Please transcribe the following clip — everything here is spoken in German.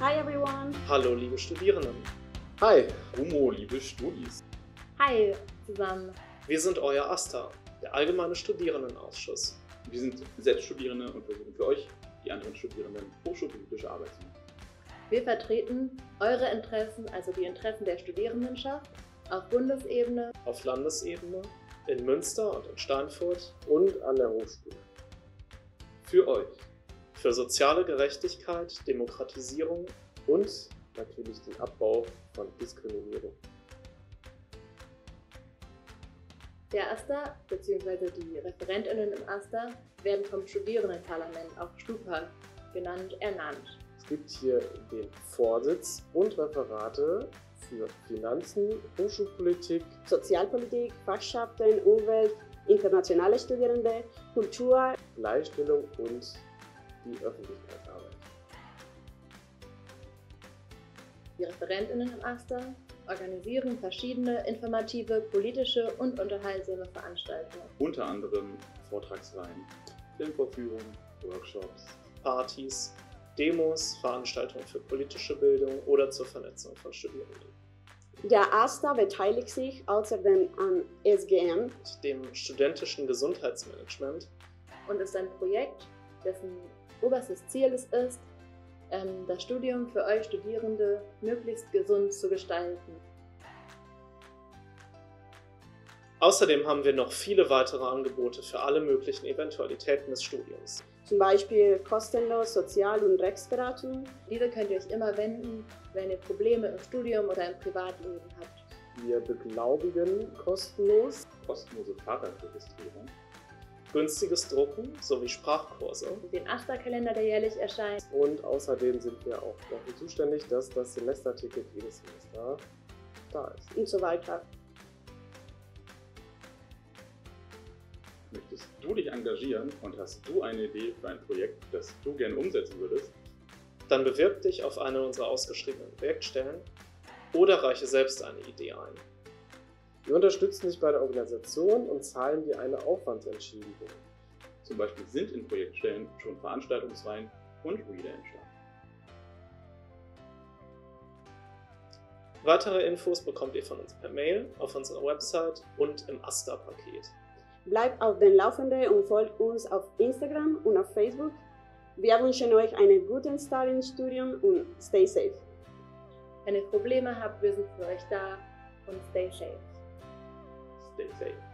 Hi everyone! Hallo liebe Studierenden. Hi, Humo, liebe Studis. Hi zusammen! Wir sind euer AStA, der Allgemeine Studierendenausschuss. Wir sind Selbststudierende und versuchen für euch, die anderen Studierenden, hochschulpolitische Arbeit zu machen. Wir vertreten eure Interessen, also die Interessen der Studierendenschaft, auf Bundesebene, Auf Landesebene, in Münster und in Steinfurt Und an der Hochschule. für euch. Für soziale Gerechtigkeit, Demokratisierung Und natürlich den Abbau von Diskriminierung. Der AStA bzw. die ReferentInnen im AStA werden vom Studierendenparlament, auch Stupa genannt, ernannt. Es gibt hier den Vorsitz und Referate für Finanzen, Hochschulpolitik, Sozialpolitik, Fachschaften, Umwelt, internationale Studierende, Kultur. Gleichstellung und die Öffentlichkeitsarbeit. Die ReferentInnen im AStA organisieren verschiedene informative, politische und unterhaltsame Veranstaltungen. Unter anderem Vortragsreihen, Filmvorführungen, Workshops. Partys, Demos, Veranstaltungen für politische Bildung oder zur Vernetzung von Studierenden. Der AStA beteiligt sich außerdem an SGM, Dem studentischen Gesundheitsmanagement Und ist ein Projekt, dessen oberstes Ziel es ist, das Studium für euch Studierende möglichst gesund zu gestalten. Außerdem haben wir noch viele weitere Angebote für alle möglichen Eventualitäten des Studiums. zum Beispiel kostenlos Sozial- und Rechtsberatung. Diese könnt ihr euch immer wenden, wenn ihr Probleme im Studium oder im Privatleben habt. Wir beglaubigen kostenlose Fahrradregistrierung. Günstiges Drucken sowie Sprachkurse. Den AStA-Kalender, der jährlich erscheint. Und außerdem sind wir auch dafür zuständig, dass das Semesterticket jedes Semester da ist. Und so weiter. Möchtest du dich engagieren und hast du eine Idee für ein Projekt, das du gerne umsetzen würdest? Dann bewirb dich auf eine unserer ausgeschriebenen Projektstellen oder reiche selbst eine Idee ein. Wir unterstützen dich bei der Organisation und zahlen dir eine Aufwandsentschädigung. Zum Beispiel sind in Projektstellen schon Veranstaltungsreihen und Reader entstanden. Weitere Infos bekommt ihr von uns per Mail, auf unserer Website und im AStA-Paket. Bleibt auf dem Laufenden und folgt uns auf Instagram und auf Facebook. Wir wünschen euch einen guten Start ins Studium und stay safe. Wenn ihr Probleme habt, wir sind für euch da und stay safe. Stay safe.